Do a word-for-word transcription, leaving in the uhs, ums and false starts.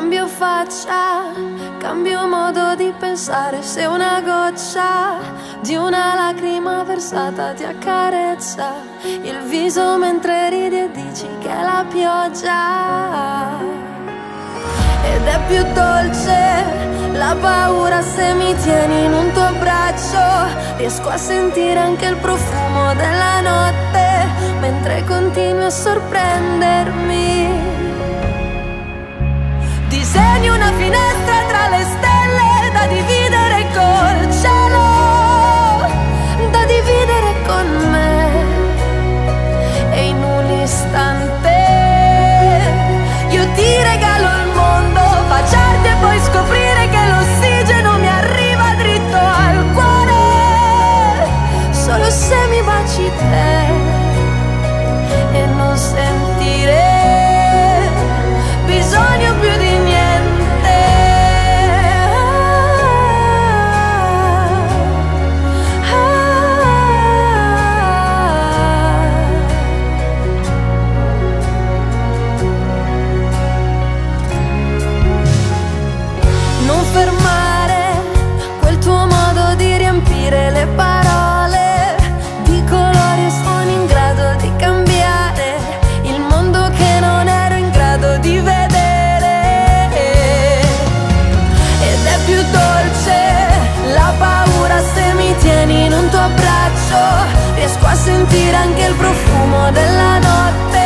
Cambio faccia, cambio modo di pensare. Se una goccia di una lacrima versata ti accarezza il viso mentre ridi e dici che è la pioggia. Ed è più dolce la paura se mi tieni in un tuo braccio. Riesco a sentire anche il profumo della notte mentre continui a sorprendermi. Disegni una finestra tra le stelle da dividere col cielo, da dividere con me. E in un istante io ti regalo il mondo, baciarti e poi scoprire che l'ossigeno mi arriva dritto al cuore. Solo se mi baci te e non sentire bisogno più di niente. Ah, ah, non fermare quel tuo modo di riempire le parole di colori e suoni in grado di cambiare il mondo che non ero in grado di vedere. Ed è più dolce la paura se mi tieni in un tuo abbraccio. Riesco a sentire anche il profumo della notte